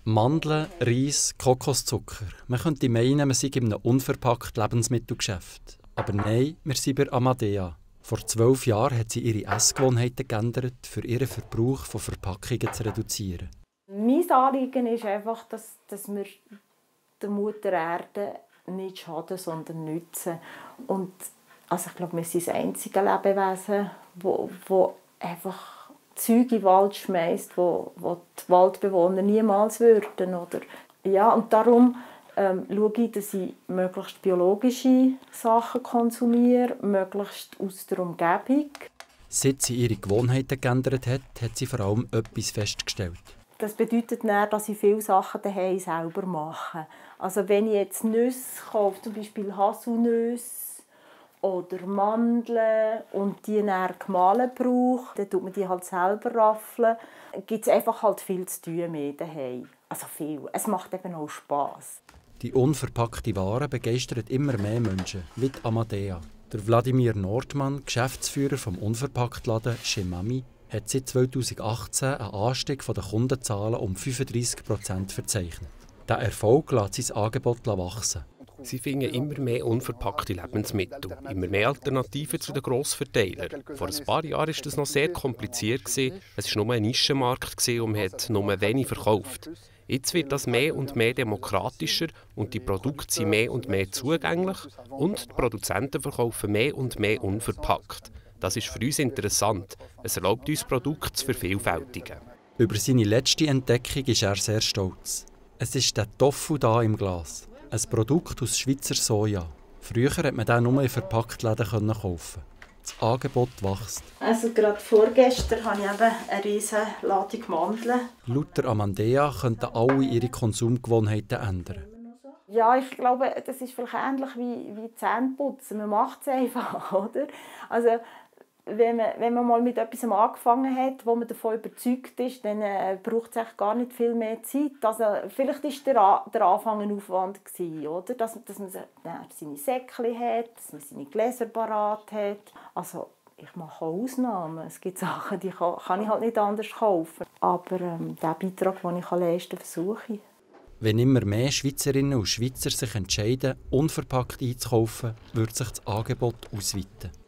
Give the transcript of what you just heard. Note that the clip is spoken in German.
Mandeln, Reis, Kokoszucker. Man könnte meinen, man sei in einem unverpackt Lebensmittelgeschäft. Aber nein, wir sind bei Amadea. Vor 12 Jahren hat sie ihre Essgewohnheiten geändert, für ihren Verbrauch von Verpackungen zu reduzieren. Mein Anliegen ist einfach, dass wir der Mutter Erde nicht schaden, sondern nützen. Und also ich glaube, wir sind das einzige Lebewesen, das einfach Zeug in den Wald schmeißt, wo die Waldbewohner niemals würden. Oder? Ja, und darum schaue ich, dass ich möglichst biologische Sachen konsumiere, möglichst aus der Umgebung. Seit sie ihre Gewohnheiten geändert hat, hat sie vor allem etwas festgestellt. Das bedeutet dann, dass ich viele Sachen daheim selber mache. Also wenn ich jetzt Nüsse kaufe, zum Beispiel Haselnüsse oder Mandeln und die dann gemahlen brauche, dann tut man die halt selber raffeln. Gibt es einfach halt viel zu tun mehr daheim. Also viel. Es macht eben auch Spass. Die unverpackte Ware begeistert immer mehr Menschen, wie die Amadea. Der Wladimir Nordmann, Geschäftsführer vom Unverpacktladen Shemami, hat seit 2018 einen Anstieg der Kundenzahlen um 35% verzeichnet. Der Erfolg lässt sein Angebot wachsen. Sie finden immer mehr unverpackte Lebensmittel, immer mehr Alternativen zu den Grossverteilern. Vor ein paar Jahren war das noch sehr kompliziert. Es war nur ein Nischenmarkt und man hat nur wenig verkauft. Jetzt wird das mehr und mehr demokratischer und die Produkte sind mehr und mehr zugänglich und die Produzenten verkaufen mehr und mehr unverpackt. Das ist für uns interessant. Es erlaubt uns, Produkte zu vervielfältigen. Über seine letzte Entdeckung ist er sehr stolz. Es ist der Tofu da im Glas. Ein Produkt aus Schweizer Soja. Früher konnte man den nur in Verpacktläden kaufen. Das Angebot wächst. Also gerade vorgestern habe ich eben eine riesige Ladung Mandeln. Laut der Amadea könnten alle ihre Konsumgewohnheiten ändern. Ja, ich glaube, das ist vielleicht ähnlich wie Zähneputzen. Man macht es einfach, oder? Also, wenn man mal mit etwas angefangen hat, wo man davon überzeugt ist, dann braucht es gar nicht viel mehr Zeit. Also, vielleicht war der Anfang ein Aufwand gewesen, oder? Dass man seine Säckchen hat, dass man seine Gläser parat hat. Also, ich mache auch Ausnahmen. Es gibt Sachen, die kann ich halt nicht anders kaufen. Aber den Beitrag, den ich leisten kann, versuche ich. Wenn immer mehr Schweizerinnen und Schweizer sich entscheiden, unverpackt einzukaufen, wird sich das Angebot ausweiten.